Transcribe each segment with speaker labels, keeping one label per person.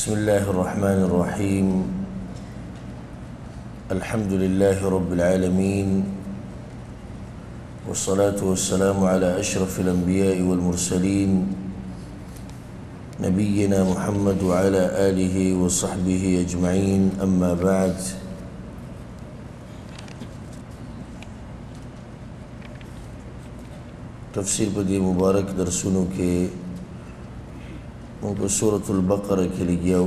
Speaker 1: بسم الله الرحمن الرحيم الحمد لله رب العالمين والصلاة والسلام على أشرف الأنبياء والمرسلين نبينا محمد وعلى آله وصحبه أجمعين أما بعد تفسير بدي مبارك درسونو کے سورة البقرة کې لګیاو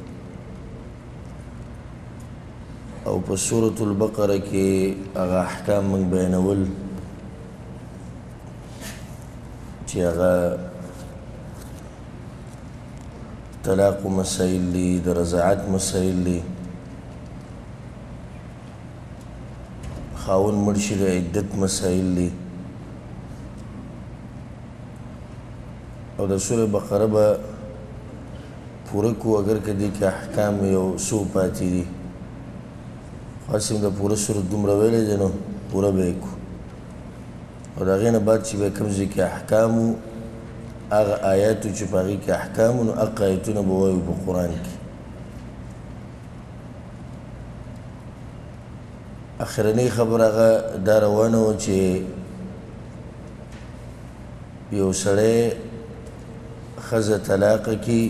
Speaker 1: او په سورة البقرة کې هغه احکام موږ بیانول چې هغه طلاق مسائل دي د رضاعت مسائل دي خاوند مړ شي د عدت مسائل دي او د سورة بقره به پوره کو اگر کدی که احکام یو سو پاتی دی خاصیم دا پوره سورت دومره ویلی دی نو پوره به کو او دا غین بعد چی به کمزی که احکامو اغا آیاتو چی پاقی که احکامو نو اقا آیتون بوایو پا قرآن کی اخرنی خبر اغا دا روانو چی یو سڑے خز طلاق کی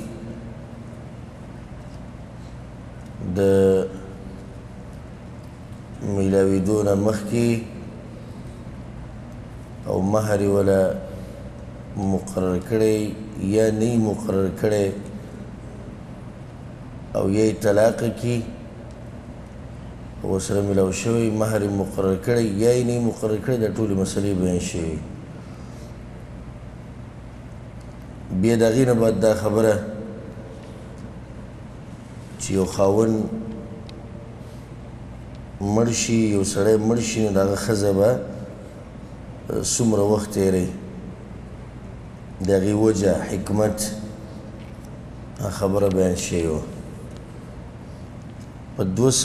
Speaker 1: د میلاویدون مخکی او مهر ولا مقرر کړي یا نه مقرر کړي او یې طلاق کی او سره ملاو شوی مهر مقرر کړي یا نه مقرر کړي د ټولې مسلې بیان شي بیا د غینه بعد دا خبره چې یو خاوند مړ شي یو سړی مړ شي نو د هغه ښځه به څومره وخت تیری د هغې وجه حکمت خبره بیان شوې وه په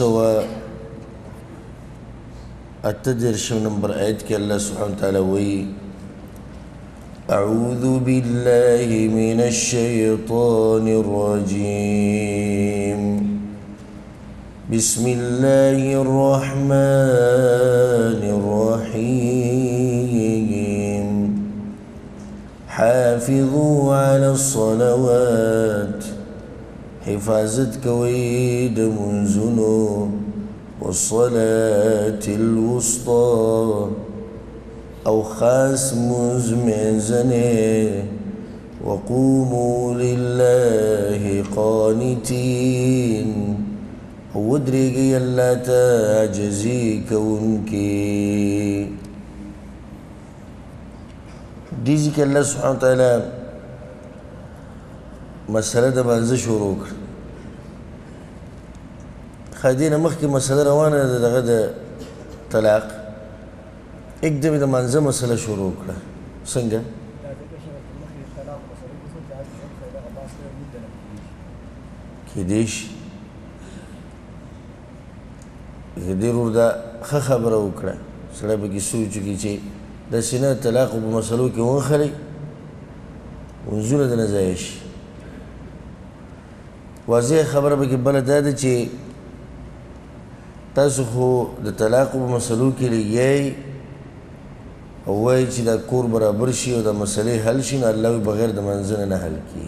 Speaker 1: 238 نمبر آیت کې الله سبحانه وتعالی وایي أعوذ بالله من الشيطان الرجيم بسم الله الرحمن الرحيم حافظوا على الصلوات حفاظت کوي د منځونو والصلاة الوسطى او خاص مزمزنه وقوموا لله قانتين ودريقي الله تعجزي كونكي ديزي الله سبحانه وتعالى مسألة دا بانزه شروع کر خادينا مخي مسألة روانه دا طلاق एकदम د منځه مسله شروع کړه څنګه کېدای شي ډېرو دا ښه خبره وکړه سړی پکې سوچ وکړي چې داسې نه طلاقو په مسلو کې ونښلئ منځونه دنه ضایع شي واضح خبره پکې بله دا ده چې تاسو خو د طلاقو په مسلو کې لګیئ او وایي چې دا کور برابر شي او د مسلې حل شي نو الله بغیر د منځه نه حل کړي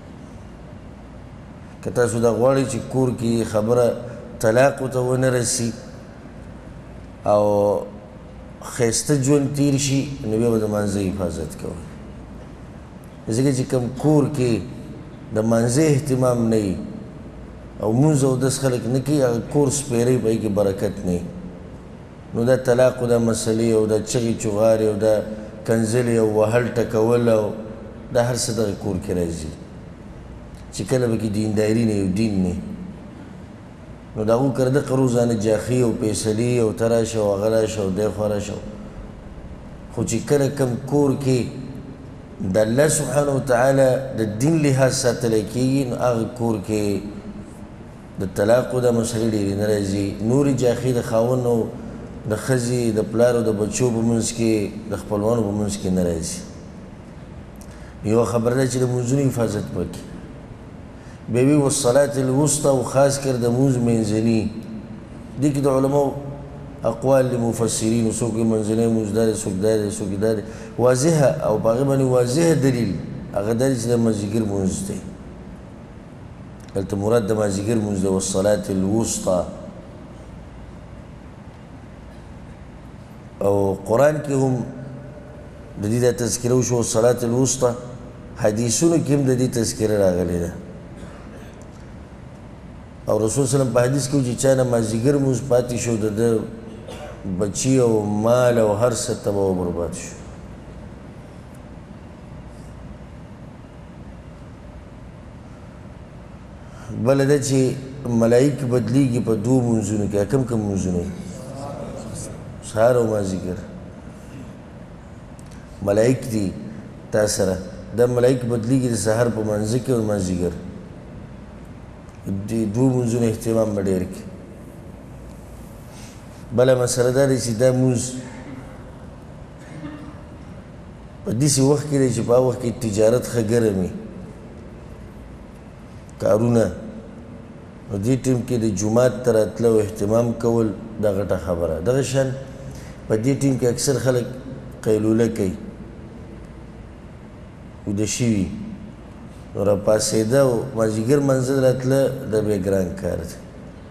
Speaker 1: که تاسو دا غواړئ چې کور کې خبره طلاق ته ونه رسي او ښایسته ژوند تیر شي نو بیا به د منځه حفاظت کوئ ځکه چې کوم کور کې د منځه اهتمام نه وي او مونځ اودس خلک نه کوي هغه کور سپیری په هغې کې برکت نه وي نو دا طلاق او دا مسلې او دا چغې چغارې او دا کنځلې او وهل ټکول او دا هر څه دغه کور کې راځي چې کله به کې دینداري نه یو دین نه نو د هغو کرده روزانه جاخي او فیصلې او ته راشه او هغه راشه او دی خوا راشه خو چې کله کوم کور کې د الله سبحانه وتعالی د دین لحاظ ساتلی کېږي نو هغه کور کې د طلاق او د مسلې ډېرې نه راځي نورې جاخي د خاوند او د ښځې د پلار او د بچو په منځ کې د خپلوانو په منځ کې نه راځي یو خبره ده چې د منځونو حفاظت وکړي بیا وی والصلاة الوسطى او خاص کر د مونځ منځني دې کې د علماو اقوال لمفسرین څوک منځنی مونځ دا دی څوک دا دی څوک دا دی واضحه او په هغې باندې واضحه دلیل هغه دا دی چې د مازدیګر مونځ دی دلته مراد د مازدیګر مونځ دی والصلاة الوسطى او قرآن کې هم د دې دا تذکره وشوه والصلاة الوسطى حدیثونو کې هم د دې تذکره راغلې ده او رسول سلم په حدیث کې چې چا نه مازدیګر مونځ پاتې شو د ده بچی او مال او هر څه تباه و برباد شو بله ده چې ملایک بدلیږي په دوو مونځونو کې کم کم مونځونه سهار او مازدیګر ملائک دي تا سره دا ملائک بدلیږي د سهار په منځ کې او مازدیګر د دوو مونځونو اهتمام به ډېر کړي بله مسله دا دی چې دا مونځ په داسې وخت کې دی چې په هغه وخت کې تجارت ښه ګرم وي کارونه نو دې ټیم کې د جومات ته راتله او اهتمام کول دا غټه خبره دغه شان په دې ټیم کې اکثر خلک قیلوله کوي ویده شوي نو راپاڅېده او مازدیګر منزل راتله دا بیا ګران کار دی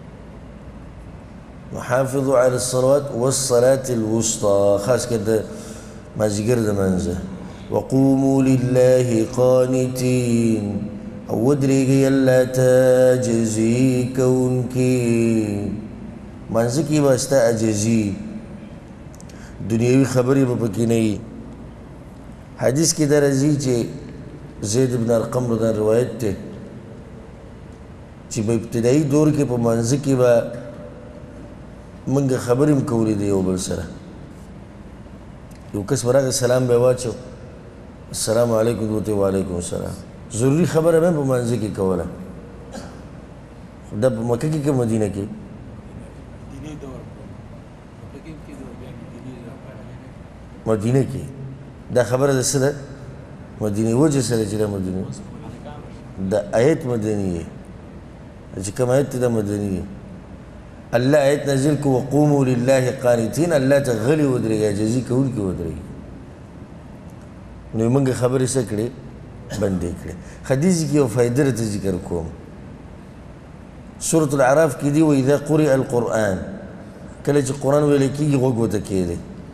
Speaker 1: حافظوا على الصلوات والصلاة الوسطى خاص کر د مازدیګر د منځه وقوموا لله قانتين او ودرېږئ الله ته عاجزي کوونکي منځه کې به ستا عاجزي دنیوي خبرې به پکې نه وي حدیث کې دا راځي چې زید بن ارقم رضی روایت دی چې په ابتدایي دور کې په منځه کې به موږ خبرې هم کولې د یو بل سره یو کس به راغی سلام به یې واچو السلام علیکم دوته وعلیکم السلام ضروري خبره به په منځه کې کوله دا په مکه کې که مدینه کې مدینه کې دا خبره د څه ده مدینه وجه سره چې دا مدینه دا آیت مدني دی چې کوم آیت دا مدني دی الله آیت نازل کو وقوموا لله قانتين الله ته غلي ودرېږي عاجزي کوونکي ودرېږي نو موږ خبرې څه کړې بندې کړې حدیث کې یو فایده درته ذکر کوم سورة الاعراف کې دی واذا قرئ القرآن کله چې قرآن ویل کېږي غوږ ورته کېږدی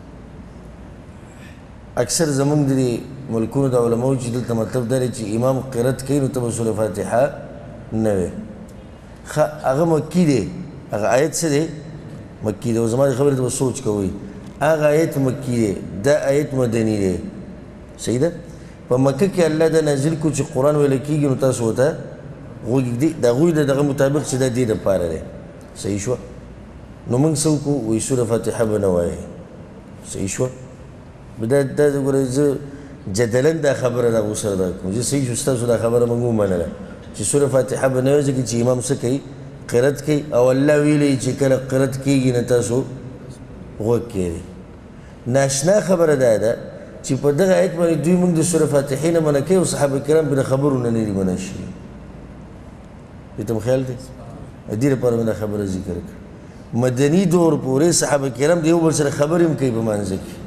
Speaker 1: اکثر زمونږ د ملکونو د علماو چې دلته مطلب دا دی چې امام قرأت کوي نو ته به سورة فاتحه نه وې ښه هغه مکي دی هغه آیت څه دی مکي دی او زما د خبرې ته به سوچ کوئ هغه آیت مکي دی دا آیت مدني دی صحیح ده په مکه کې الله دا نازل کو چې قرآن ویل کېږي نو تاسو ورته غوږ ږدي د هغوی د دغه مطابق چې دا دې دپاره دی صحیح شوه نو موږ څه وکړو وایي سوره فاتحه به نه وایې صحیح شوه دا ګوره زه جدلا دا خبره د هغو سره دا کوم زه صحیح شو ستاسو دا خبره موږ ومنله چې سوره فاتحه به نه وایي ځکه چې امام څه کوي قرأت کوي او الله ویلی چې کله قرأت کېږي نه تاسو غوږ کېږدئ ناشنا خبره دا ده چې په دغه آیت باندې دوی موږ د سوره فاتحې نه منع کوي او صحابه کرام به د خبرو نه دي منع شوي دې ته مو خیال دی دې لپاره مې دا خبره ذکر کړه مدني دور پورې صحابه کرام د یو بل سره خبرې هم کوي په مانځه کې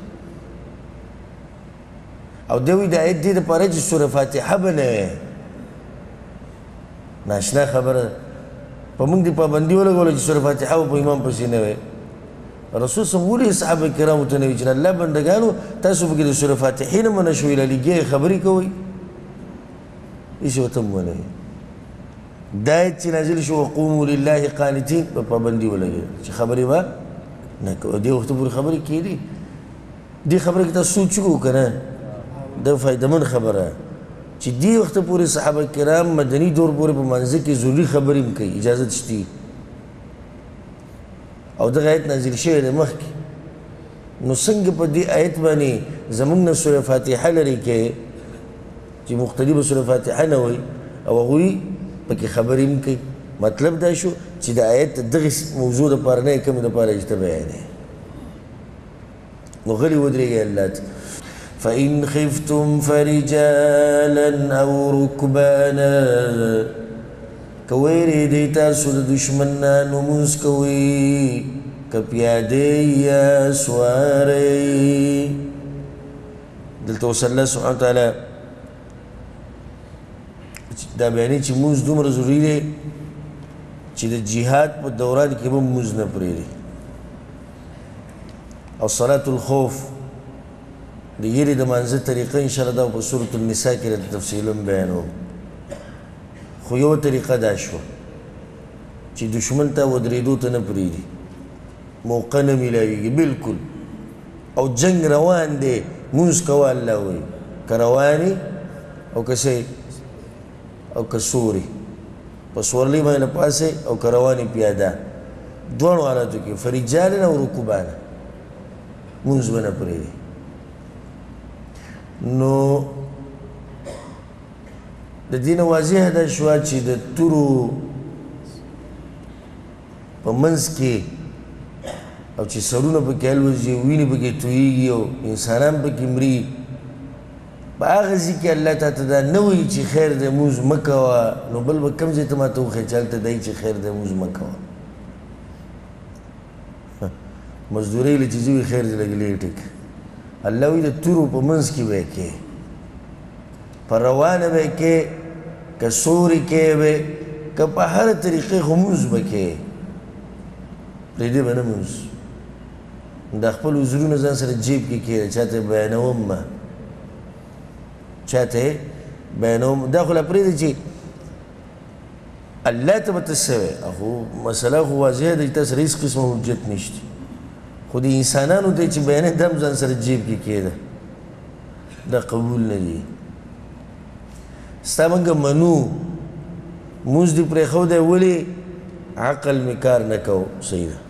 Speaker 1: او دی وایي د آیت دې دپاره چې سوره فاتحه به نه وایې ناشنا خبره په موږ دې پابندي ولګوله چې سوره فاتحه به په امام پسې نه وایې رسول صلی الله علیه صحابه کرامو ته نه وي چې الله بندګانو تاسو پکې د سوره فاتحې نه منع شوئ لالیګې خبرې کوئ هېڅ ورته هم ونه دا آیت چې نازل شو وقوموا لله قانتین په پابندي ولګېده چې خبرې به نه کوو دې وخته پورې خبرې کېدې دې خبره کې تاسو سوچ وکړو که نه دا فایدهمند خبره چې دې وخته پورې صحابه کرام مدني دور پورې په منځه کې ضروري خبرې هم کوي اجازت شته او دغه آیت نازل شوی دی مخکې نو څنګه په دې آیت باندې زموږ نه سوره فاتحه لرې کې چې مختلفه سوره فاتحه نه وایي او هغوی پکې خبرې هم کوي مطلب دا شو چې د آیت دغې موضوع دپاره نه یې کومې دپاره چې ته بیانوې نو غلي ودرېږئ الله ته فإن خفتم فرجالا أو ركبانا که ویریږئ تاسو د دشمن نه نو لمونځ کوئ که پیاده یا سواری دلته اوس الله سبحانه وتعالی دا بیانوي چې لمونځ دومره ضروري دی چې د جهاد په دوران کې به لمونځ نه پرېږدي او صلاة الخوف د یېرې د مانځه طریقه انشاءالله دا په سورة النساء کې راته تفصیلا بیانوم خو یوه طریقه دا شوه چې دشمن ته ودرېدو ته نه پرېږدي موقع نه میلاویږي بلکل او جنگ روان دی لمونځ کوه الله وایي که روانې او که څه او که سوري په سورلۍ باندې پاسې او که روانې پیاده دواړو حالاتو کې فرجالن او رکوبانه لمونځ به نه پرېږدي نو د دې نه واضحه دا شوه چې د تورو په منځ کې او چې سرونه پکې الوځي وینې پکې تویېږي او انسانان پکې مري په هغه ځای کې الله تا ته دا نه وایي چې خیر دی لمونځ مه کوه نو بل به کوم ځای ته ما ته وښیه چې هلته دی چې خیر دی لمونځ مه کوه مزدورۍ له چې زه وي خیر دی لږ لیټ الله وایي د تورو په منځ کې به یې کې په روانه به یې کې که سوري کې به که په هره طریقې خو لمونځ به کې پرېږدې به نه لمونځ دا خپل عذرونه ځان سره جیب کې کېږده چاته یې بیانوم ما چاته یې بیانوم دا خو لا پرېږده چې الله ته به ته څه وایې خو مسله خو واضحه ده چې تا سره هېڅ قسمه حجت نشته خو د انسانانو ته چې بیانې دا هم ځان سره جیب کې کېږده دا قبول نه دي ستا موږ منو لمونځ دې پرېښودی ولې عقل مې کار نه کو صحیح ده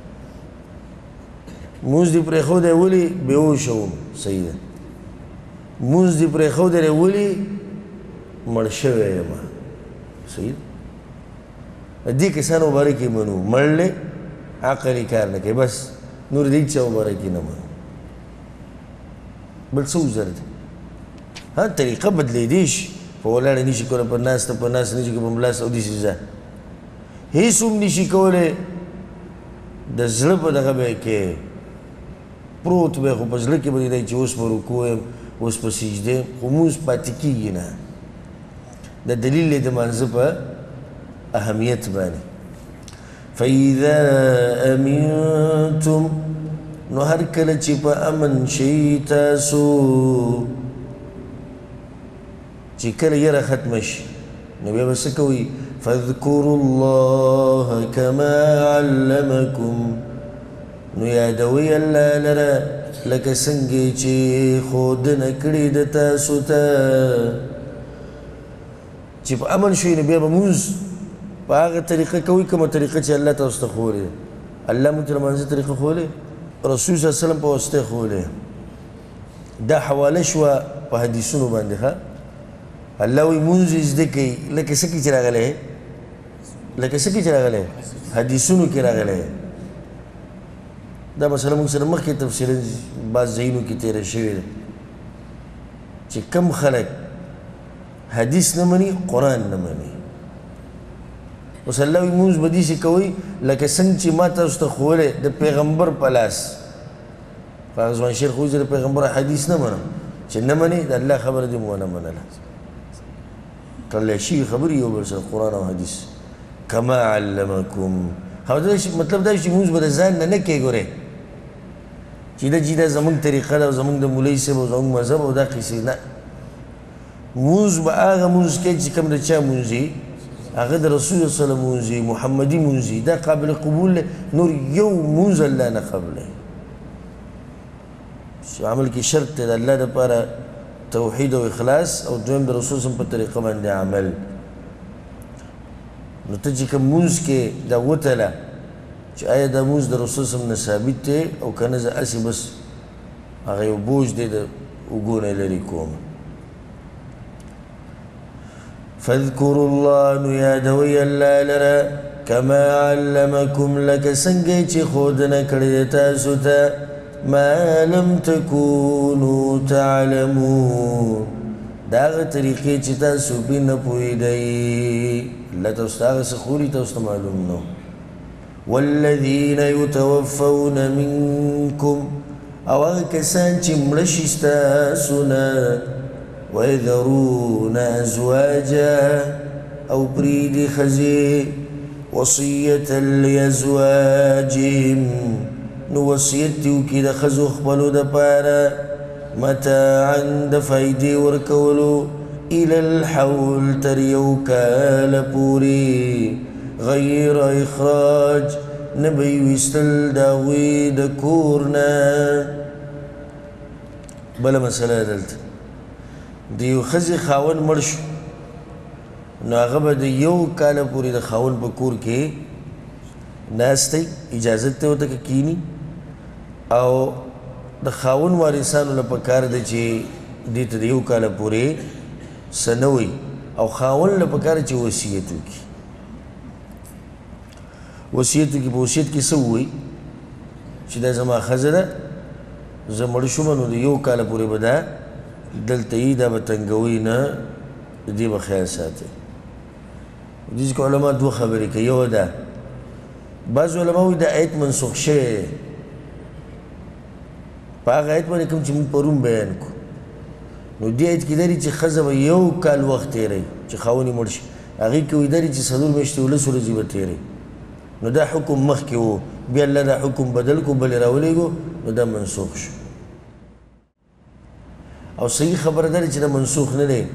Speaker 1: لمونځ دې پرېښودی ولې بېهوشه وم صحیح ده لمونځ دې پرېښودی دی ولې مړ شوی یم صحیح ده دې کسانو باره کې منو مړ دی عقل یې کار نه کوي بس نور د هېچا باره کې نه منو بل څه عذر دی ها طریقه بدلېدی شي په ولاړه نشي کولی په ناسته نشي کولی په ملاس او داسې ځه هېڅ هم نشي کولی د زړه په دغه به یې کې پروت به خو په زړه کې به دی چې اوس په رکوع یم اوس په سجده یم خو لمونځ پاتې کېږي نه دا دلیل دی د مانځه په اهمیت باندې فإذا أمنتم نو هر کله چې په امن شئ تاسو چې کله یره ختمه شي نو بیا به څه کوئ فاذکروا الله کما علمکم نو یادوئ الله لره لکه څنګه چې ښودنه کړې ده تاسو ته چې په امن شوئ نو بیا به لمونځ په هغه طریقه کوئ کومه طریقه چې الله تاسو ته ښولې ده الله موږ ته لمانځه طریقه ښولې رسول صلی الله علیه وسلم په واسطه ښولې دا حواله شوه په حدیثونو باندې ښه الله وایي لمونځ زده کوي لکه څه کې چې راغلی لکه څه کې چې راغلی حدیثونو کې راغلی دا مسله موږ سره مخکې تفصیلا بعض ځایونو کې تېره شوې ده چې کم خلک حدیث نه مني قرآن نه مني اوس الله وایي لمونځ به داسې کوئ لکه څنګه چې ما تاسو ته ښوولی د پیغمبر په لاس فازوان شیخ وایي زه د پیغمبر حدیث نه منم چې نه منې د الله خبره دې مو ونه منله تړلی شوي خبرې یو بل سره قرآن او حدیث کما علمکم مطلب دا چې لمونځ به د ځان نه نه کوې ګورې چې دا زموږ طریقه ده او زموږ د مولوي صاحب او زموږ مذهب او دا قیسې نه لمونځ به هغه لمونځ کوې چې کوم د چا لمونځ وي هغه د رسول صلی الله علیه وسلم لمونځ وي محمدي لمونځ وي دا قابل قبول دی نور یو لمونځ الله نه قبلوي چې عمل کې شرط دی د الله دپاره توحید او اخلاص او دویم د رسول صلی په طریقه باندې عمل نو ته چې کوم لمونځ کې دا وتله چې آیا دا لمونځ د رسول صلی نه ثابت دی او که نه زه هسې بس هغه یو بوج دی د اوږو نه لرې کوم فاذکروا الله نو یادوئ الله لره کما علمکم لکه څنګه چې ښودنه کړې ده تاسو ته ما لم تکونوا تعلمون دا هغه طریقې چې تاسو پرې نه پوهېدئ الله تاسو ته هغه څه خوري تاسو ته معلوم نه والذین یتوفون منکم او هغه کسان چې مړه شي ستاسو نه ویذرون ازواجا او پریږدي ښځې وصیة لازواجهم نو وصیت دې وکړي د ښځو خپلو دپاره متاعا د فایدې ورکولو الى الحول تر یو کاله پورې غیر اخراج نه به یې ویستل د هغوی د کور نه بله مسله دلته د یو ښځې خاوند مړ شو نو هغه به د یو کاله پورې د خاوند په کور کې ناستی اجازت ته ورته که کینی او د خاوند وارثانو له پکار ده چې دې ته د یو کاله پورې څه نه وایي او خاوند له پکار چې وصیت وکړي وصیت وکړي په وصیت کې څه ووایي چې دا زما ښځه ده زه مړ شوم نو د یو کاله پورې به دا دلته یي دا به تنګوي نه د دې به خیال ساتئ دې کې علما دوه خبرې کوي یو ده بعض علما وایي دا آیت منسوخ شوی دی په هغه آیت باندې کوم چې موږ پرون بیان کړو نو دې آیت کې دا دي چې ښځه به یو کال وخت تېروي چې خاوند یې مړ شي هغې کې وایي دا دي چې څلور میاشتې 11 ورځې به تېروي نو دا حکم مخکې و بیا الله دا حکم بدل کو بلې راولېږو نو دا منسوخ شو او صحیح خبره دا چې دا منسوخ نه دی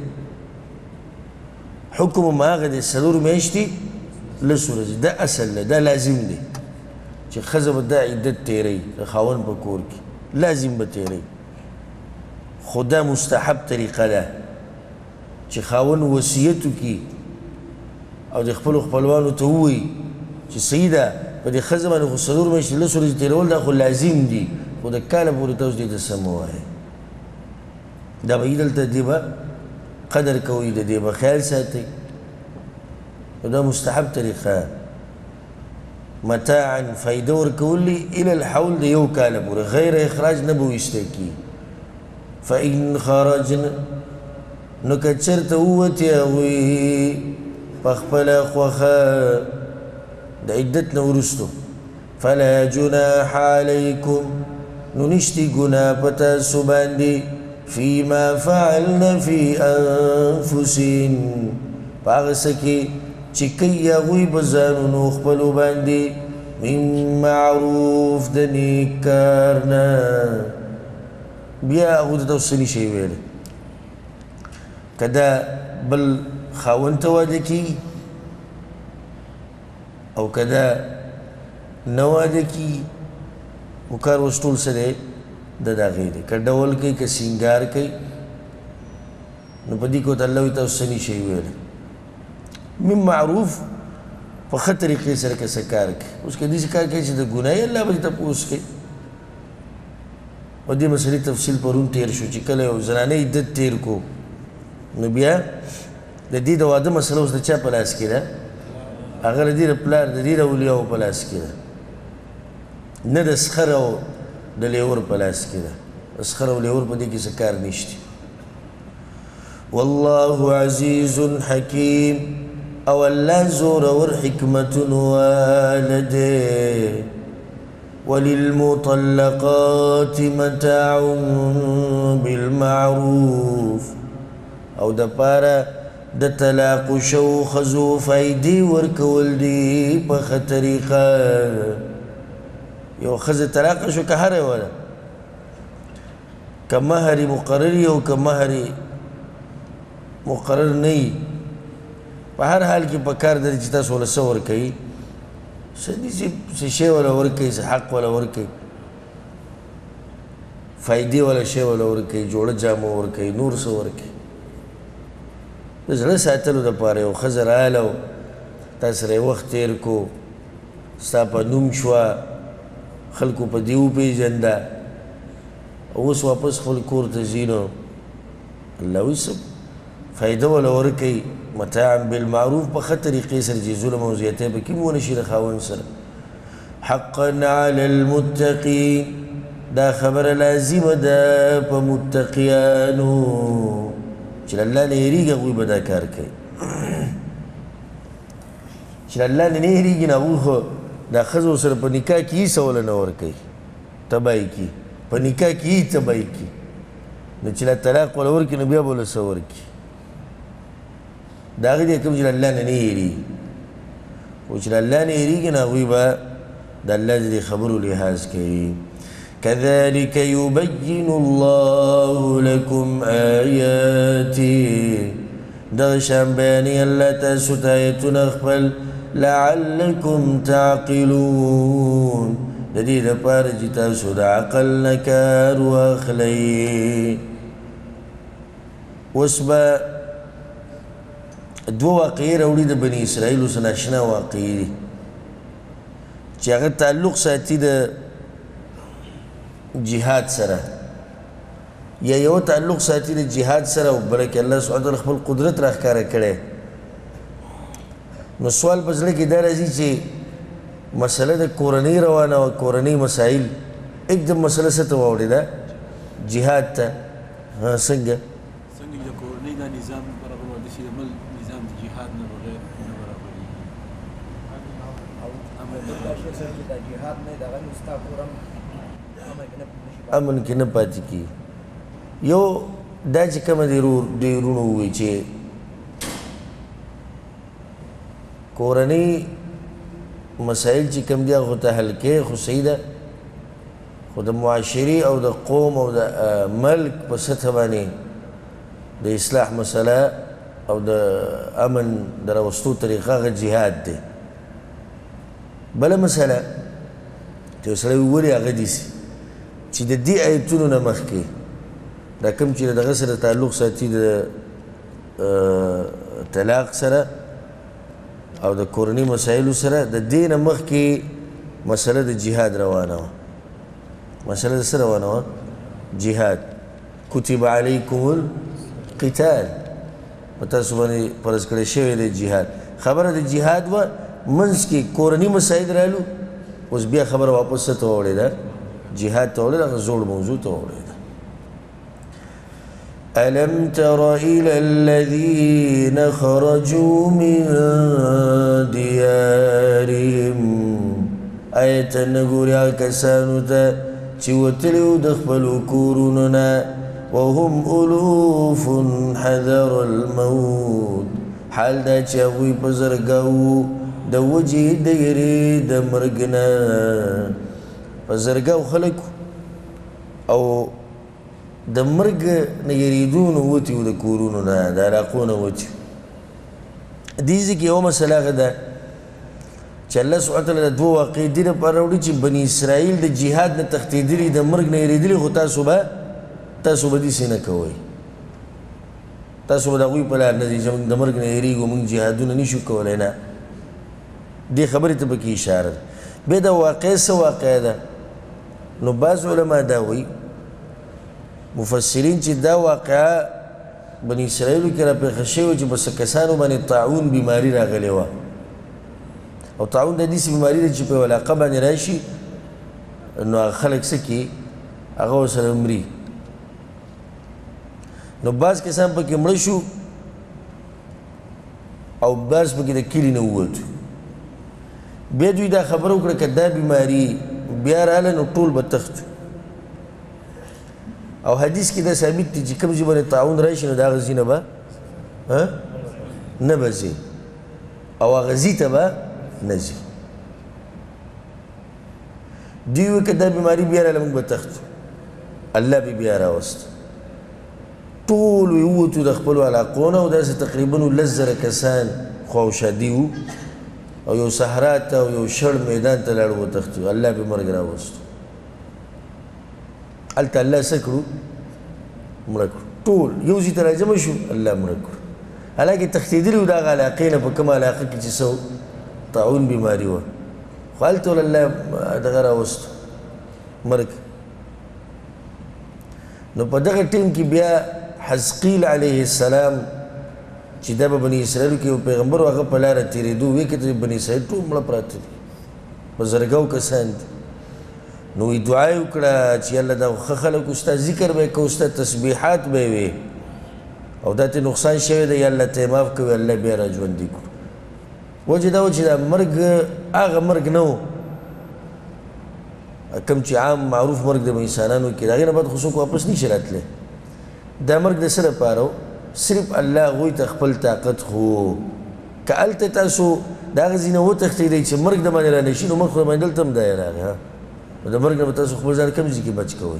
Speaker 1: حکم هم هغه دی څلور میاشتې 10 ورځې دا اصل دی دا لازم دی چې ښځه به دا عدت تېروي د خاوند په کور کې لازم به تېروي خو دا مستحب طریقه ده چې خاوند وصیت وکړي او د خپلو خپلوانو ته ووایي چې صحیح ده په دې ښځه باندې خو څلور میاشتې 10 ورځې تېرول دا خو لازم دي خو د کاله پورې تاسو دې ته څه مه وایئ دا به دلته دې به قدر کوئ د دې به خیال ساتئ نو دا مستحب طریقه متاعا فایده ورکول الى الحول د یو کاله پورې غیر اخراج نه به ویستی کېږي فإن خرجن نو که چېرته ووتې هغوی په خپله خوښه د عدت نه وروستو فلا جناح علیکم نو نشتی ګناه په تاسو باندې فیما فعلن فی انفسهن په هغه څه کې چې کوي هغوی په ځانونو خپلو باندې من معروف د نیک کار نه بیا هغو ته تاسو څه نشئ ویلی که دا بل خاوند ته واده کېږي او که دا نه واده کېږي خو کار اوس ټول څه دی د هغې دی که ډول کوي که سینګار کوي نو په دې کې ورته الله وایي تاسو څه نشئ ویلی من معروف په ښه طریقې سره که څه کار کوي اوس که داسې کار کوي چې د ګناه الله به دې تپوس کوي او دې مسلې تفصیل پرون تېر شو چې کله یو زنانه عدت تېر کو نو بیا د دې د واده مسله اوس د چا په لاس کې ده هغه د دې د پلار د دې د اولیاو په لاس کې ده نه د سخر او د لیور په لاس کې ده سخر او لیور په دې کې څه کار نشته والله عزیز حکیم او الله زورور حکمتون والده وللمطلقات متاع بالمعروف او د پاره د طلاق شو ښځو فایدې ورکول دي په ښه طریقه یو ښځه طلاق شو که هره وله که مهر مقرر وي او که مهر مقرر نه وي په هر حال کې پکار ده چې تاسو له څه ورکوئ څه شی وله ورکوئ څه حق وله ورکوئ فایدې وله شی وله ورکوئ جوړه جامه ورکوئ نور څه ورکوئ د زړه ساتلو دپاره یو ښځه راغله او تا سره یې وخت تېر کو ستا په نوم شوه خلکو په دې وپېژنده اوس واپس خپل کور ته ځي نو الله وایي څه فایده وله ورکوئ متاعا بالمعروف په ښه طریقې سره چې ظلم او زیاتی پکې هم ونه شي د خاوند سره حقا علی المتقین دا خبره لازمه ده په متقیانو چې له الله نه یېرېږي هغوی به دا کار کوي چې له الله نه نه یېرېږي نو هغوی خو دا ښځه ورسره په نکاح کې هېڅ اوله نه ورکوي تباهي کي په نکاح کې هېڅ تباهي کي نو چې له طلاق وله ورکړي نو بیا به له څه ورکړي د هغې دی کوم چې له الله نه نه یېرېږي خو چې له الله نه یېرېږي نو هغوی به د الله د دې خبرو لحاظ کوي كذلك يبين الله لكم آياته دغه شان بیانوي الله تاسو ته آیتونه خپل لعلكم تعقلون د دې دپاره چې تاسو د عقل نه کار واخلئ اوس به دوه واقعې راوړي د بني اسرائیلو سره ناشنا واقعې دي چې هغه تعلق ساتي د جهاد سره یا یو تعلق ساتي د جهاد سره او بله کې الله سبحانه وتعالی خپل قدرت راښکاره کړی نو سوال په زړه کې دا راځي چې مسله د کورنۍ روانه وه کورنۍ مسایل एकदम مسله څه ته واوړېده جهاد ته څنګه
Speaker 2: څنګه د کورنۍ دا نظام برابر و داسې د ملک نظام د جهاد نه بغیر نه برابرېږي
Speaker 1: امن کې نه پاتې کېږي یو دا چې کومه دې وروڼو ووایي چې کورنۍ مسایل چې کوم دي هغو ته حل کې خو صحیح ده خو د معاشري او د قوم او د ملک په سطح باندې د اصلاح مسله او د امن د راوستو طریقه هغه جهاد دی بله مسله چې یو سړی وولي هغه داسې چې د دې ایتونو نه مخکې دا کوم چې دغه سره تعلق ساتي د طلاق سره او د کورنۍ مسایلو سره د دې نه مخکې مسله د جهاد روانه وه مسله د څه روانه وه جهاد کتب علیکم القتال په تاسو باندې فرض کړی شوی دی جهاد خبره د جهاد وه منځ کې کورنۍ مسایل رالو اوس بیا خبره واپس څه ته واوړېده جهاد ته واوړېده هغه زوړ موضوع ته واوړېده ألم تر إلى الذين خرجوا من ديارهم آیت نګوري هغه کسانو ته چې وتلي وو د خپلو کورونو نه وهم ألوف حذر الموت حال دا چې هغوی په زرګه وو د وجې د یېرې د مرګ نه په زرګه و خلک او د مرګ نه یېرېدو نه وتي وو د کورونو نه د علاقو نه وتي دې ځای کې یوه مسله هغه ده چې الله سبحانه وتعالی د دوه واقعې دې لپاره راوړي چې بني اسرائیل د جهاد نه تښتېدلي د مرګ نه یېرېدلي خو تاسو به داسې نه کوئ تاسو به د هغوی په لار نه ځئ چې موږ د مرګ نه یېرېږو موږ جهادونه نشو کولی نه دې خبرې ته پکې اشاره ده بیا د واقعې څه واقعه ده نو بعض علما دا وایي مفسرین چې دا واقعه بني اسرائیلو کې راپېښه شوې وه چې په څه کسانو باندې طاعون بیماري راغلې وه او طاعون د داسې بیماري ده چې په یوه علاقه باندې راشي نو هغه خلک څه کړي هغه ورسره مري نو بعض کسان پکې مړه شو او بعض پکې د کلي نه ووتو بیا دوی دا خبره وکړه که دا بیماري بیا راغله نو ټول به تښتو او حدیث کې دا ثابت دی چې کوم ځای باندې طاعون راشي نو د هغه ځای نه به نه به ځي او هغه ځای ته به نه ځي دوی وایي که دا بیماري بیا راغله موږ به تښتو الله به بیا راوست ټول ووتو د خپلو علاقو نه او داسې تقریبا 10,000 کسان خواوشادي وو او یو صحرا ته او یو شړ میدان ته لاړو وتښتو الله به مرګ راوستو هلته الله څه کړو مړه کړو ټول یو ځای ته راجمع شو الله مړه کړو حالانکې تښتېدلي وو د هغه علاقې نه په کومه علاقه کې چې څه طاعون بیماري وه خو هلته ول الله دغه راوستو مرګ نو په دغه ټیم کې بیا حزقیل علیه السلام چې دا به بني اسرائیلو کې یو پیغمبر و هغه په لاره تېرېدو ویې کتل بني اسرائیل ټول مړه پراته دي په زرګو کسان دي نو وی دعا یې وکړه چې الله دا ښه خلک ستا ذکر به یې کوو ستا تسبیحات به یې وې او دا ته نقصان شوی دی یا الله ته معاف کوي الله بیا را ژوندي کړو وجه دا و چې دا مرګ هغه مرګ نه و کوم چې عام معروف مرګ د انسانانو کې د هغې نه بعد خو څوک واپس نشي راتلی دا مرګ د څه لپاره و صرف الله هغوی ته خپل طاقت خو که هلته تاسو د هغه ځای نه وتښتېدئ چې مرګ د باندې رانه شي نو مرګ خو د باندې دلته هم دی راغی نو د مرګ نه به تاسو خپل ځان کوم ځای کې بچ کوئ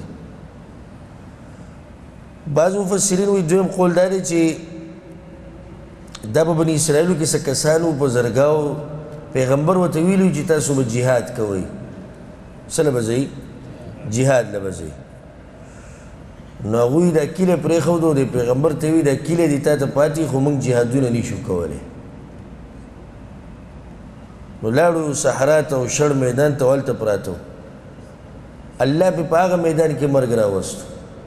Speaker 1: بعض مفسرین وایي دویم قول دا دی چې دا په بني اسرائیلو کې څه کسانو په زرګاو پیغمبر ورته ویلي چې تاسو به جهاد کوئ څه له به ځئ جهاد له به ځئ نو هغوی دا کیله پرېښودو د پیغمبر ته وایي دا کیله دې تا ته پاتې خو موږ جهادونه نشو کولی نو لاړو صحرا ته او شړ میدان ته هلته پراته و الله پې په هغه میدان کې مرګ راوستو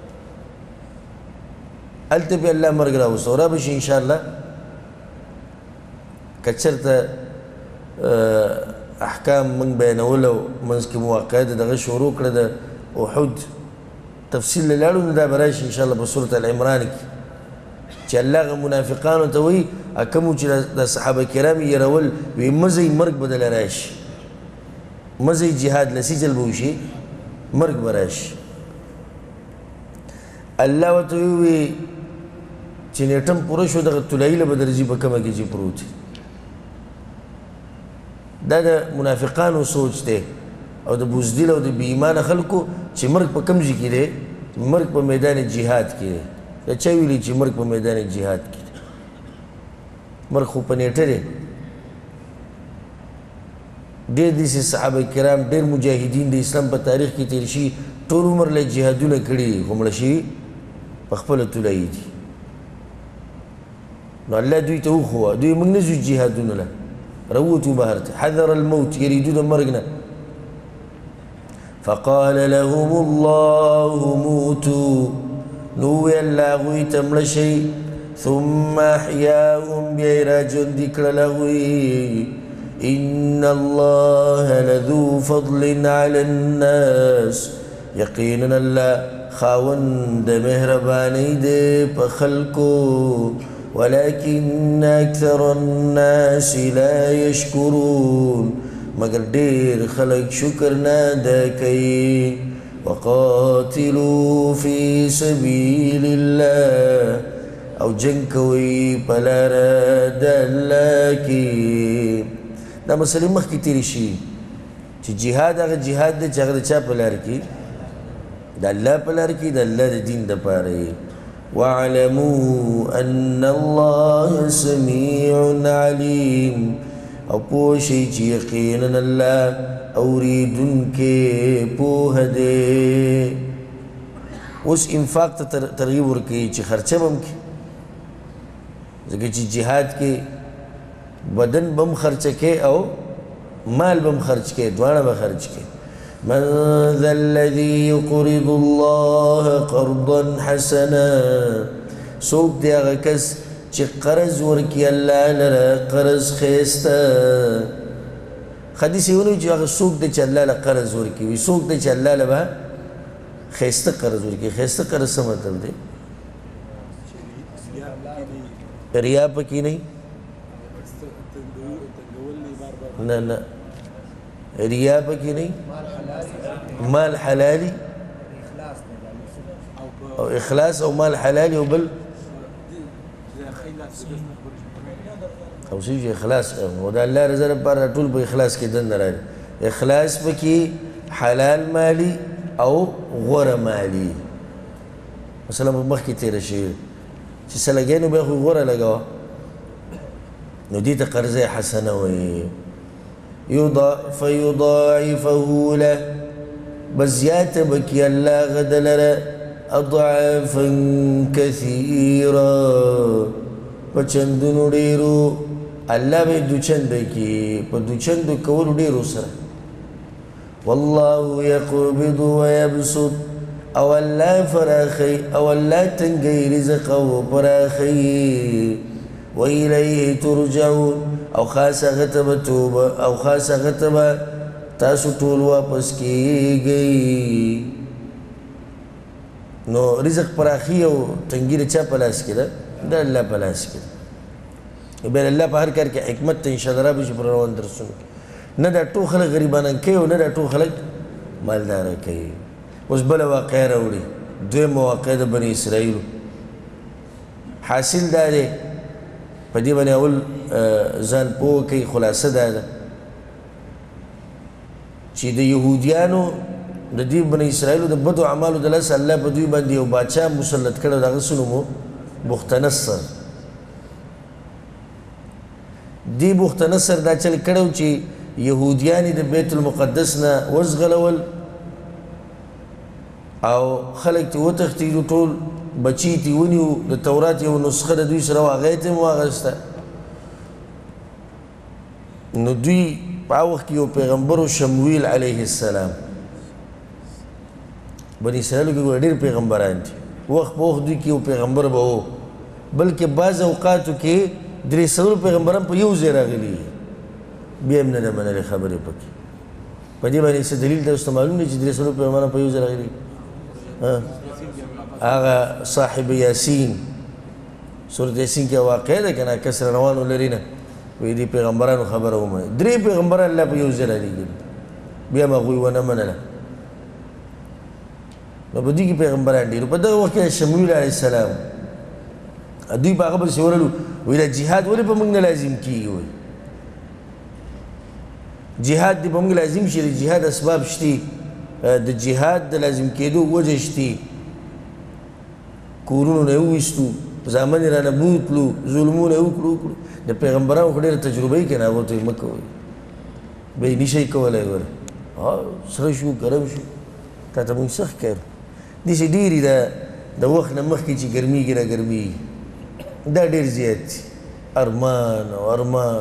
Speaker 1: هلته پې الله مرګ راوستو را به شي انشاءالله که چېرته احکام موږ بیانول او منځ کې مواقعه د دغه شروع کړه د احد تفصیل له لاړو نو دا به راشي انشاءالله په سورة العمران کې چې الله هغه منافقانو ته وایي کومو چې د صحابه کرام یې یرول وایي مه ځئ مرګ به دله راشي مه ځئ جهاد له سجل به وشي مرګ به راشي الله ورته وایي چې نیټم پوره شو دغه طلایي له به درځي په کومه کې چې پروت دا د منافقانو سوچ دی او د بزدل او د بې ایمانه خلکو چې مرګ په کوم ځای کې دی مرګ په میدان جهاد کې دی دا چا ویلي چې مرګ په میدان جهاد کې دی مرګ خو په نیټه دی ډېر داسې صحابه کرام ډېر مجاهدین د اسلام په تاریخ کې تېر شي ټول عمر له جهادونه کړي خو مړه شوي په خپله طلایي دي نو الله دوی ته وښوه دوی موږ نه ځو جهادونو له روتوا بهر ته حذر الموت یریدو د مرګ نه فقال لهم الله موتوا نو وی الله هغوی ته مړه شئ ثم احیاهم بیا یې راژوندي کړل هغوی ان الله لذو فضل على الناس یقینا الله خاوند د مهربانۍ دی په خلکو ولكن أكثر الناس لا يشكرون مگر ډېر خلک شکر نه ادا کوي وقاتلوا في سبيل الله او جنګ کوئ په لاره د الله کې دا مسلې مخکې تېرې شي چې جهاد هغه جهاد دی چې هغه د چا په لاره کې د الله په لاره کې د الله د دین دپاره یې واعلموا ان الله سميع عليم او پوه شئ چې یقینا الله اوریدونکی پوه دی اوس انفاق ته ترغیب ورکوي چې خرچه به هم کړي ځکه چې جهاد کې بدن به هم خرچه کوي او مال به هم خرچ کوي دواړه به خرچ کوي من ذا الذي يقرض الله قرضا حسنا څوک دی هغه کس چې قرض ورکړي الله لره قرض ښایسته حدیث یې ونیو چې هغه څوک دی چې الله له قرض ورکړي وي څوک دی چې الله له به ښایسته قرض ورکړي ښایسته قرض څه مطلب دی ریا پکې نه نه نه ریا پکې نه مال حلالي او اخلاص او مال حلالي او بل او شي اخلاص او د الله رضا لپاره ټول په اخلاص کې دننه راځي اخلاص پکې حلال مالي او غوره مالي مثلا په مخ کې تیر شي چې سلګې نو به غوره لګاوه نو دې ته قرضه حسنه وي فيضاعفه له بزيات بكي الله غدلر اضعافا كثيرا پچندونو ډیرو الله به دوچند کی په دوچند کول ډیرو سره والله يقبض ويبسط او الله فراخي او الله تنگي رزق او فراخي وإليه ترجعون او خاصه غتبه توبه او خاصه غتبه تاسو ټول واپس کیږئ نو رزق پراخي او تنګي چا په لاس کې ده دا الله په لاس کې دی بیا الله په هر کار کې حکمت ته انشاءالله رابه شي په روان درسونو نه دا ټول خلک غریبانان کوي او نه دا ټول خلک مالداره کوي اوس بله واقعه راوړي دویمه واقعه د بني اسرائیلو حاصل دا دی په دې باندې اول ځان پوه کوي خلاصه دا ده چې د یهودیانو د دې بني اسرائیلو د بدو اعمالو د لاسه الله په دوی باندې یو باچا مسلط کړی د هغه څه نوم و بختنصر دې بختنصر دا چل کړی و چې یهودیان یې د بیت المقدس نه وزغلول او خلک ترې وتښتېدو ټول بچي یې ترې ونیو د تورات یو نسخه د دوی سره وه هغه یې ترې هم واخیسته نو دوی په هغه وخت کې یو پیغمبر و شمویل علیه السلام بني اسرائیلو کې ګوره ډېر پیغمبران دي وخت په وخت دوی کې یو پیغمبر به و بلکې بعض اوقاتو کې 300 پیغمبران په یو ځای راغلي بیا هم نه ده منلې خبرې پکې په دې باندې څه دلیل ته اوس ته معلوم دی چې 300 پیغمبران په یو ځای راغلي هغه صاحب یاسین سورت یاسین کې واقع ده که نه کسر روانو لري نه وایي دې پیغمبرانو خبره ومنه 3 پیغمبران الله په یو ځای رالیږلي بیا هم هغوی ونه منله نو په دې کې پیغمبران ډېر په دغه وخت کې شمویل علیه السلام دوی په هغه پسې ورلو وایي دا جهاد ولې په موږ نه لازم کېږي وایي جهاد دې په موږ لازم شي د جهاد اسباب شتي د جهاد د لازم کېدو وجه شتي کورونو نه یې وویستو زامن یې رانه بوتلو ظلمونه یې وکړو د پیغمبرانو خو ډېره تجربه یې که نه هغو ته یې مه کوئ بیا یې نشئ کولی ګوره سره شو ګرم شو تا ته مونږ څه ښکارو داسې ډېرې د وخت نه مخکې چې ګرمېږي را ګرمېږي دا ډېر زیات دي ارمان او ارمان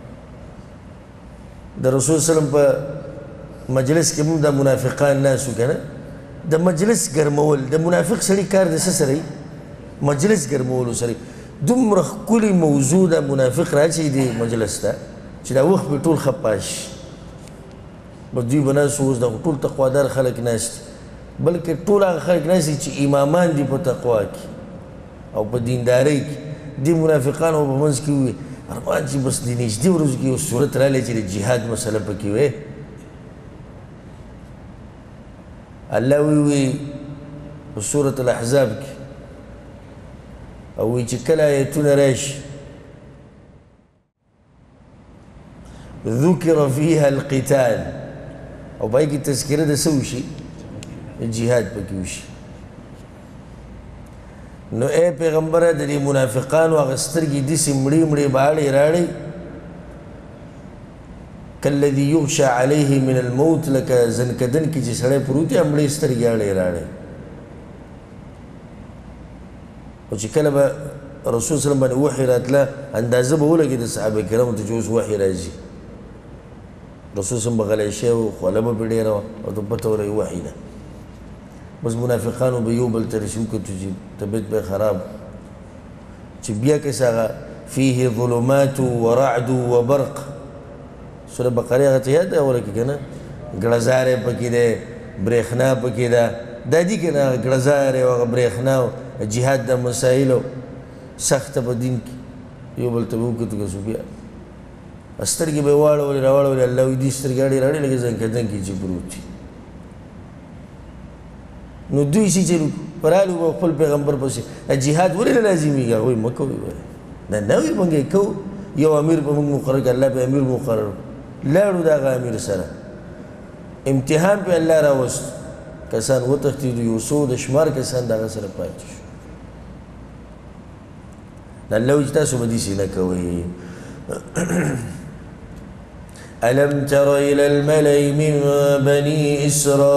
Speaker 1: د رسول سلم په مجلس کې مونږ دا منافقان ناسو که نه د مجلس ګرمول د منافق سړي کار د څه سره مجلس ګرمولو سره دومره ښکلې موضوع ده منافق راچی دی مجلس ته چې دا وخت پې ټول خپه شي بس دوی به ناست اوس دغه ټول تقوادار خلک ناست بلکې ټول هغه خلک ناست دي چې امامان دي په تقوا کې او په دیندارۍ کې دې منافقانو په منځ کې ووایي ارمان چې بس د نږدې ورځو کې یو صورت رالی چې د جهاد مسله پکې وی الله وی په سورة الاحزاب کې او وی چې کله آیتونه راشي ذکر فیها القتال او پای کې تذکره د څه وشي جهاد پکې وشي نو اے پیغمبره د دې منافقانو هغه سترګې داسې مړې مړې باړې راړې کالذي یغشى علیه من الموت لکه زنکدن کې چې سړی پروت وي مړې سترګې اړې راړې او چې کله به رسول سلم باندې وحي راتله اندازه به ولګي د صحابه کرامو ته چې اوس وحي راځي رسول سلم به غلی شوی و خوله به پرې ډېره وه او ته پته ولګي وحي ده بس منافقانو به یو بل ته رسي وکتو چې طبیعت به خراب چې بیا کس هغه فیه ظلمات ورعد وبرق سوره بقرې هغه ته یاد ده اوله کې که نه ګړزاری پکې دی برېښنا پکې ده دا دي که نه ګړزاری او هغه برېښنا او جهاد د مسایلو سخته په دین کې یو بل ته به وکتو که سو بیا سترګې به یې واړولې راواړولې الله وایي دې سترګې اړې راړې لکه زنکدن کې چې پروت وي نو دوی چې رالو به خپل پیغمبر پسې جهاد ولې نه لازمېږي هغوی مه کوئ دا نه وي موږ یې کوو یو امیر به موږ مقرر کړه الله به امیر مقرر لاړو د هغه امیر سره امتحان پې الله راوست کسان وتښتېدو یو څو د شمار کسان د هغه سره پاتې شو الله وایي چې تاسو به داسې نه کوئ ألم تر إلى الملأ من بني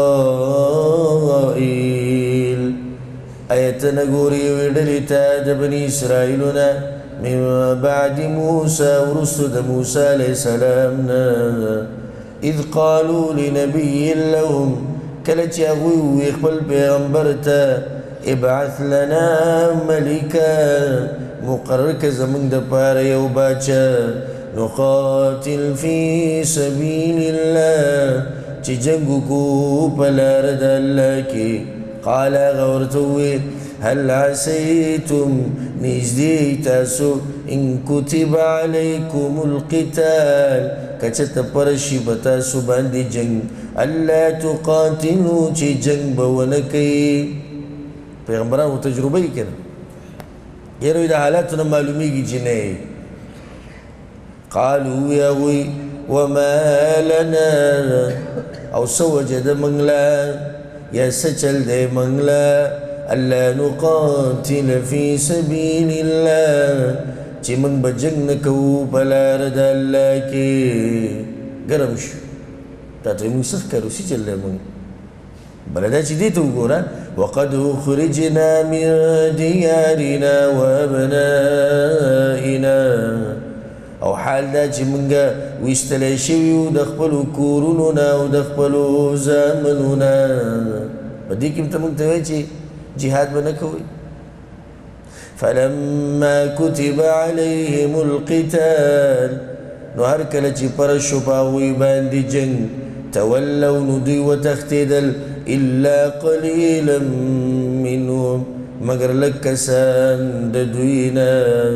Speaker 1: إسرائيل آيتنا قوري ودلتا بني إسرائيلنا من بعد موسى ورسل موسى عليه السلام إذ قالوا لنبي لهم كلت يغوي ويقبل بيغمبرتا ابعث لنا ملكا مقرر كزمن دبار يوباچا نقاتل في سبيل الله چې جنګ کو په لار د الله کې قال غورتوي هل عسيتم نجدي تاسو إن كتب عليكم القتال كچت پرشی بتاسو باندی جنگ ألا تقاتلوا چی جنگ بونکی پیغمبران و تجربه کنا یروی دا حالاتنا معلومی کی جنه قالوا يا وي وما لنا او سوجد منگلا یا سچل دے منگلا ألا نقاتل في سبيل الله چی من بجنگ نکو پلا رد اللہ کی گرم شو تا تو من سخ کرو سی چل دے من بلدا چی دیتو گورا وقد اخرجنا من ديارنا وابنائنا او حال دا چی منگا ویستلی شویو دخپلو کورونونا و دخپلو زامنونا بدی کم تا منگتوی چی جهاد بنکوی فلما كتب عليهم القتال نهار کله چې پرشو پاوی باندې جنگ تولوا ندوی وتختدل إلا قليلا منهم مگر لکسان ددوینا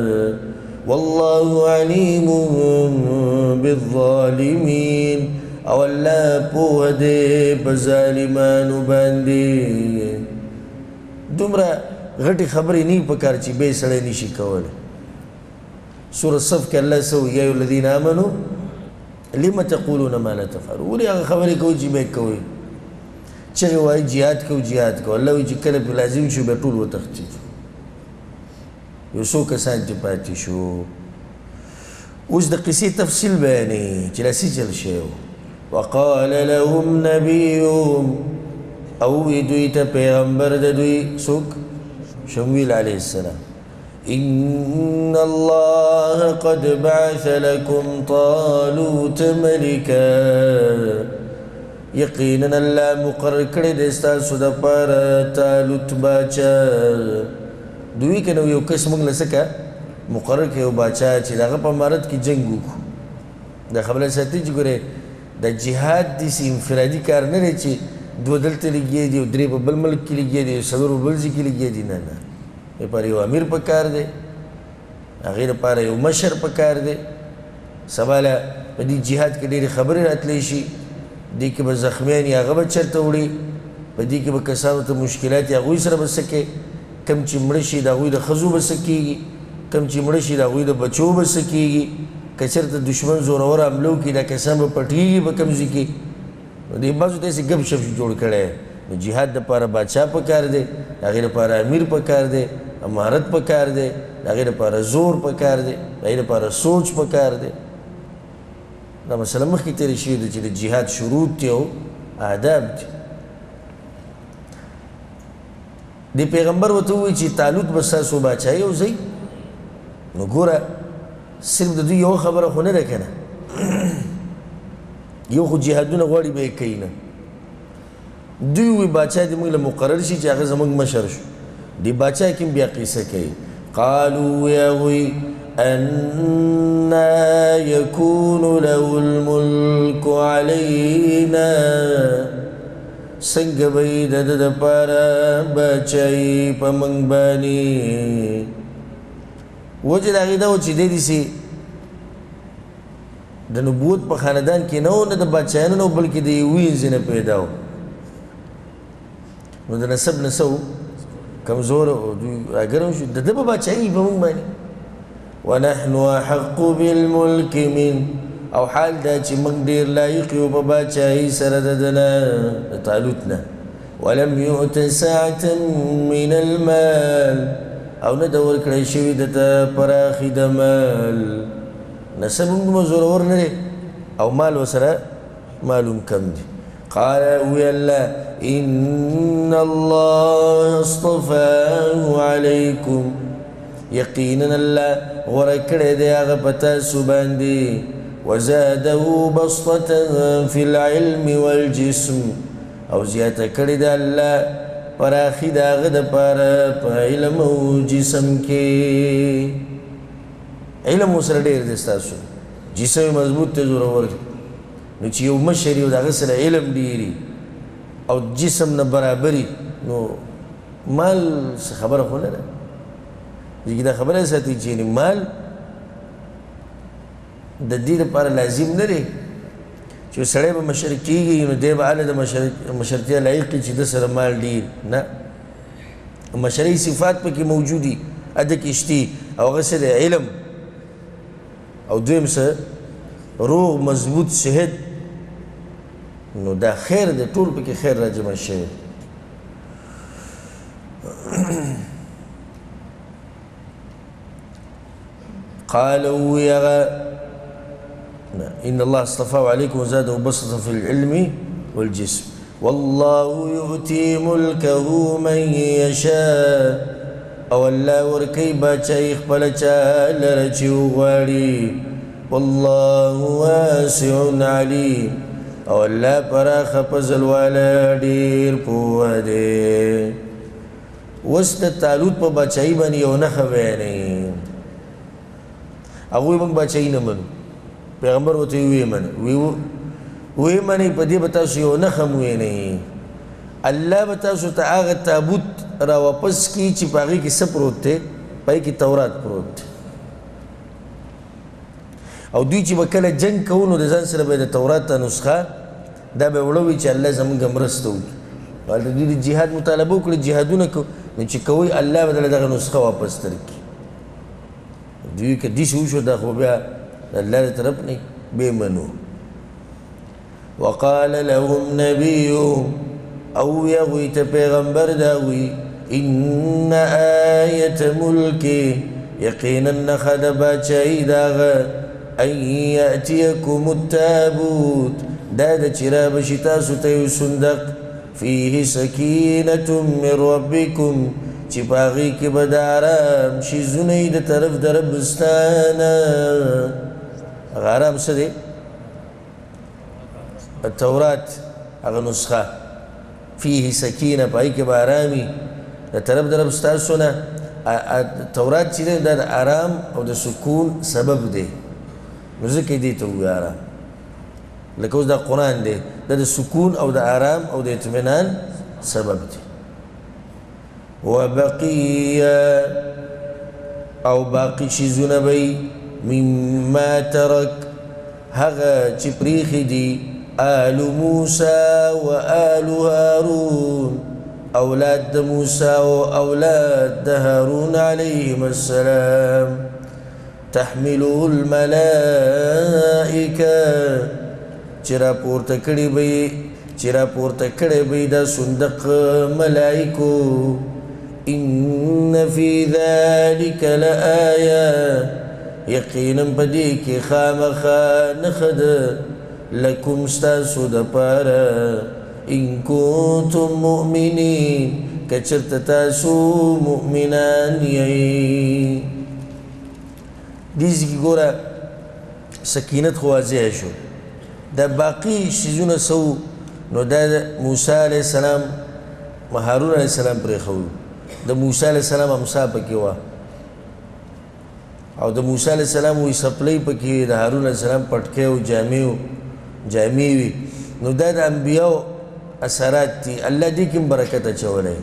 Speaker 1: والله عليم بالظالمين او الله پوه دې بظالمانو باندې دومره غټي خبرې نه پکار چې به سړی نشي کولای سورة الصف کې الله سو یا ایها الذین آمنوا لم تقولون ما لا تفعلون ولې هغه خبرې کوي چې به کوي چې وایي jihad کو الله وی چې کله په لازم شو به ټول وتختی یو څو کسان چې پاتې شو اوس د قصې تفصیل بیانې چې لاسي چل شي وقال لهم نبيهم او دوی ته پیغمبر د دوی څوک شمویل علیه السلام إن الله قد بعث لكم طالوت ملكا يقينا الله مقرر کړی دی ستاسو دپاره طالوت باچا دوی که نو یو کس موږ له څه که مقرر کړی یو باچا چې د هغه په امارت کې جنګ وکړو دا خبره ساتي چې ګورې د جهاد داسې انفرادي کار نه دی چې دو دلته لګیا دي او درې په بل ملک کې لګیا دي څلور په بل ځای کې لګیا دي نه نه لپاره یو امیر پکار دی هغې لپاره یو مشر پکار دی سبا له په دې جهاد کې ډېرې خبرې راتلی شي دې کې به زخمیان یې هغه به چېرته وړي په دې کې به کسانو ته مشکلات یې هغوی سره به څه کوي کم چې مړه شي د هغوی د ښځو به څه کېږي کم چې مړه شي د هغوی د بچو به څه کېږي که چېرته دشمن زورور حمله وکړي دا کسان به پټېږي به کوم ځای کې دې بعضو ته یې ګپ شپ جوړ کړی نو جهاد دپاره بادشاه پکار دی د هغې لپاره امیر پکار دی امارت پکار دی د هغې لپاره زور پکار دی د هغې لپاره سوچ پکار دی دا مسله مخکې تېرې شوې ده چې د جهاد شروط دي او آداب دي د پیغمبر ورته ووایي چې طالوت به ستاسو باچایي او ځئ نو ګوره صرف د دوی یوه خبره خو نه ده که نه یو خو جهادونه غواړي به یې کوي نه دوی وی باچا دې موږ له مقرر شي چې هغه زموږ مشر شو دې باچا کې بیا قصه کوي قالوا يا وي أنا يكون له الملك علينا څنګه به یې د ده دپاره باچایي په موږ باندې وجه د هغې دا و چې دی داسې د نبوت په خاندان کې نه و نه د باچایانو نه و بلکې د یوې انځې نه پیدا و نو د نسب نه څه و کمزور او دوی راګرم شو د ده به باچایي په موږ باندې ونحن احق بالملک من او حال دا چې موږ ډېر لایق یو په باچایي سره د ده نه د طالوت نه ولم یؤت ساعة من المال او نه ده ورکړی شوي ده ته پراخي د مال نسب هم زورور نه دی او مال ورسره معلوم کم دی قال وی الله إن الله اصطفاه عليكم يقينا الله ورکړی دی هغه په تاسو باندې وزاده بسطة في العلم والجسم او زیاته کړې ده الله پراخي د هغه دپاره په علم او جسم کې علم ورسره ډېر دی ستاسو جسم مضبوط دی زورور دی نو چې یو مشر یو د هغه سره علم ډېري او جسم نه برابري نو مال څه خبره خو نه ده چې دا خبره ساتي چې مال د دې لپاره لازم نه دی چې سړی به مشر کېږي نو دی به هله د مشرتیا لایق چې د سره مال ډېر نه مشرۍ صفات پکې موجودي اده کې شتي او هغه څه د علم او دویم څه روغ مضبوط صحت نو دا خیر دی ټول پکې خیر را جمع شوی قال إن الله اصطفاه عليكم وزاده بسطة في العلم والجسم والله يؤتي ملكه من يشاء او الله ورکی باچای خپل چا لره چې وغواړي والله واسع علیم او الله پراخه فضل والا ډېر پوه دی اوس د طالوت په باچایي باندې یو نښه بیانوي هغوی موږ باچایي نه منو پیغمبر ورته ویې منه ویې منئ په دې به تاسو یو نښه م وینئ الله به تاسو ته هغه تابوت را واپس کړي چې په هغې کې څه پروت دی په هغې کې تورات پروت دی او دوی چې به کله جنګ کوو نو د ځان سره به د تورات نسخه دا به وړه وي چې الله زموږ مرسته وکړي هلته دوی د جهاد مطالبه وکړي جهادونه نو چې کوئ الله به دله دغه نسخه واپس درکړي دوی که داسې وشو دا خو بیا د الله د طرف نه بې منو وقال لهم نبيهم او يغوي پیغمبر داوي ان آية ملكي يقينا نخد باچاي داغ ان يأتيكم التابوت دادا چرا بشتا ستيو صندق فيه سكينة من ربكم چی پاغي کی بدارام شیزونی دا طرف در ربستانا غارام سدي التوراة اغا نسخة فيه سكينة بايك بارامي دا طرف در ربستاسونا التوراة چی دا آرام او دا سکون سبب دي نزکی دی تو آرام لکوز دا قرآن دی دا سکون او دا آرام او دا اطمینان سبب دی وبقية او باقي شيزون بي مما ترك هغا چپریخی دی آل موسى وآل هارون اولاد موسى واولاد هارون عليهم السلام تحمله الملائكة چرا پورته کړي بي دا صندوق ملائکو إن في ذلك لآية يقينا بديك خامخا نخد لكم ستاسو دپارا إن كنتم مؤمنين كچرت تاسو مؤمنان يي دیزی کی گورا سکینت خوازه شو دا باقی شیزون سو نو دا موسیٰ علیہ السلام هارون علیہ السلام پر خوو د موسی علیہ السلام امسا پکې وه او د موسی علیہ السلام وی سپلی پکې د هارون علیہ السلام پټکې او جامې وي نو دا د انبیاو اثرات دي الله دې کې برکت اچولی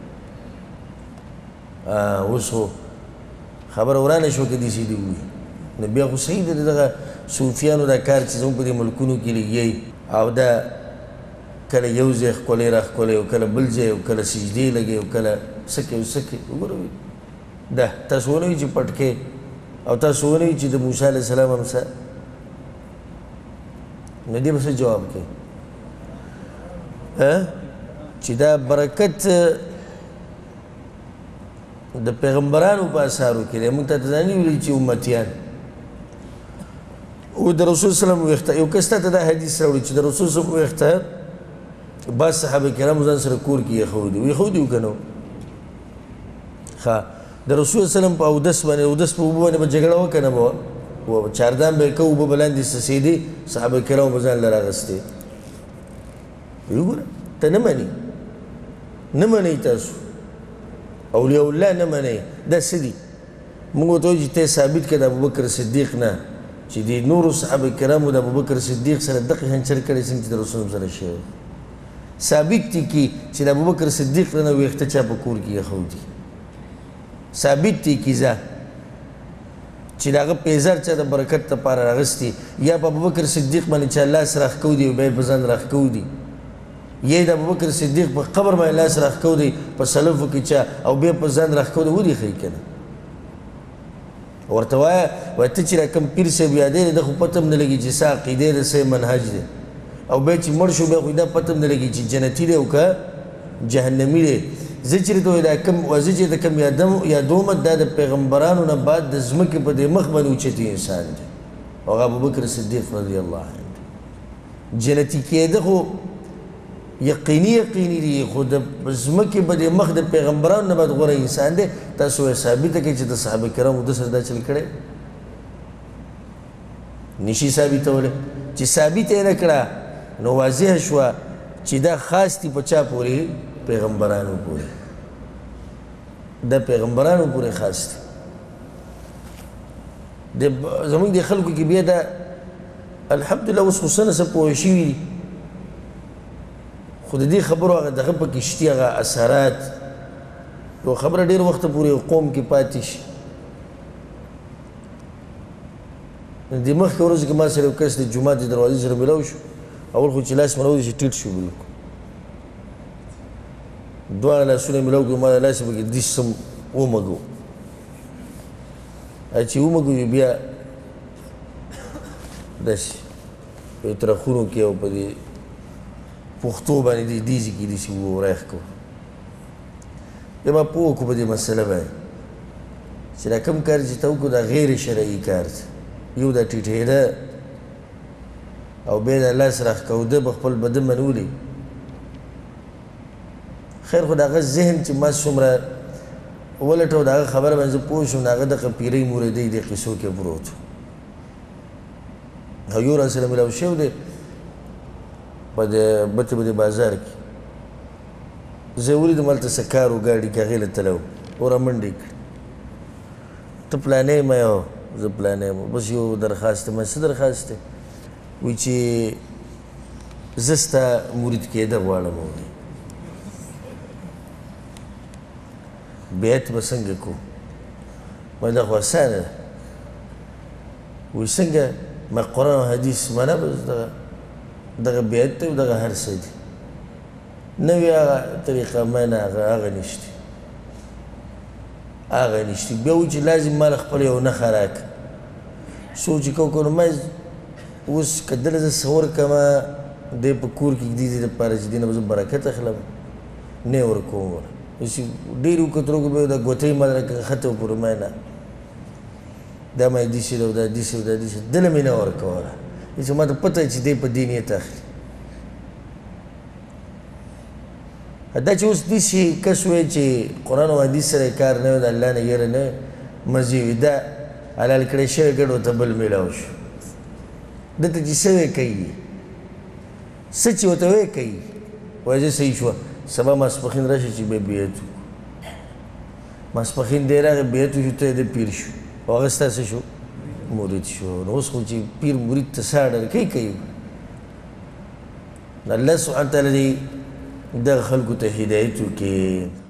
Speaker 1: اوس خو خبره ورانه شو که داسې دي ووي نو بیا خو صحیح دی دغه صوفیانو دا کار چې زموږ په دې ملکونو کې لګیایي او دا کله یو ځای ښکلی را ښکلی او کله بل ځای او کله سجدې لګي او کله سکې او سکې وګوره دا تاسو ونه وي چې پټکې او تاسو ونه وي چې د موسی علیه السلام امسا نو دې به څه جواب کوي چې دا برکت د پیغمبرانو په اثارو کې دی موږ ته ځاني ویلي چې امتیان او د رسول سلام ویښته یو کس ته دا حدیث راوړي چې د رسول سلام ویښته بعض صحابه کرامو ځان سره کور کې ایښودي ویښودي و که نه ښه د رسول سلام په اودس باندې اودس په اوبه باندې به جګړه وکړه نه به چاردان به یې که اوبه به لاندې څڅېدې صحابه کرامو به ځان له راغستې وګوره ته نه منې نه منئ تاسو اولیاء الله نه منئ دا څه دي موږ ورته وایو چې ته ثابت کړه د ابوبکر صدیق نه چې د نورو صحابه کرامو د ابوبکر صدیق سره دقې هنچر کړی څنګه چې د رسول سره شوی ثابت دي کې چې د ابوبکر صدیق نه ویښته چا په کور کې ایښودي ثابت دي کې ځه چې د هغه پیزار چا د برکت دپاره راغستي یا په ابوبکر صدیق باندې چا لاس راښکودي او بیا یې په ځان راښکودي یا د ابوبکر صدیق په قبر باندې لاس راښکودي په سلفو کې چا او بیا په ځان راښکودي ولې ښایي که نه ورته وایه وایي ته چې را کوم پیر صاحب یادوې د خو پته هم نه لګي چې څه عقیدې ده څه منهج دی او بیا چې مړ شو بیا خو دا پته هم نه لګي چې جنتي دی او که جهنمي دی زه چې ته دا کم زه چې د کم یادوم دا د پیغمبرانو نه بعد د ځمکې په دې مخ باندې اوچتي انسان دی او هغه ابوبکر صدیق رضی الله عنه جنتي کېده خو یقیني دی خو د ځمکې په دې مخ د پیغمبرانو نه بعد غوره انسان دی تاسو یې ثابته کړئ چې د صحابه کرامو د سره دا چل کړی نشي ثابتولی چې ثابت یې نه کړه نو واضحه شوه چې دا خاص دي په چا پورې پیغمبرانو پورې د پیغمبرانو پورې خاص دي زموږ د خلکو کې بیا دا الحمدلله اوس خو څه نه څه پوه شوي دي خو د دې خبرو هغه دغه پکې شتي هغه اثرات یو خبره ډېر وخته پورې یو قوم کې پاتې شي د مخکې ورځو کې ما سره یو کس د جومات د دروازې سره میلاو شو اول خو چې لاس مې راودی چې ټیټ شو بلکل دواړه لاسونه یې میلاو کړو ما د لاسې پکې دېس سم ومږو چې ومږو بیا داسې په اطرخونو کې او په دې پښتو باندې دې دیزي کې داسې وراخ کړو بیا ما پوه وکړو په دې مسله باندې چې دا کوم کار چې ته وکړو دا غیر شرعي کار دی یو دا ټیټېده او بیا د لاس راښکوده په خپل بدن باندې ولي خیر خو د هغه ذهن چې ما څومره ولټو د هغه خبره باندې زه پوه شوم د هغه دغه پیرۍ موردۍ دې قصو کې پروت او یو راسره میلاو شوی دی په د بتې په دې بازار کې زه یې ولیدم هلته څه کار و ګاډي کې هغې له تلی و او رامنډې کړې ته پلانی یم یو زه پلانی یم بس یو درخواست دی ما څه درخواست دی وایي چې زه ستا مرید کېده غواړم وایي بیعت به څنګه کوو وایي دا خو اسانه ده وایي څنګه ما قرآن او حدیث منه بس دغه بیعت دی او دغه هر څه دي نوې هغه طریقه منه هغه نشته هغه نشته بیا وایي چې لازم مال خپل یو نښه راکړه سوچ یې کوو نو ما اوس که دله زه څه ورکړمه دی په کور کې ږدي دې دپاره چې دې نه به زه برکت اخلم نه یې ورکوم وله داسې ډېر وکتلو کې بیا دا ګوتۍ ما راکړه ښته و پورې ما نه دا ما یې داسې ده او دا داسې او دا داسې دله مې نه ورکوله چې ما ته پته چې دی په دې نیت اخلي دا چې اوس داسې کس وایي چې قرآن او حدیث سره کار نه وي د الله نه یېره نه مزې وي دا حلال کړی شوی ګډ ورته بل میلاو شو دلته چې څه وی کوي څه چې ورته وی کوي وایي زه صحیح شوه سبا ماسپښین راشي چې بیا بیعت وکړو ماسپښین دی راغی بیعت وشو ته د پیر شو او هغه ستا څه شو مرید شو نو اوس خو چې پیر مرید ته څه اډر کوي الله سبحانه تعالی دې دغه خلکو ته هدایت وکړي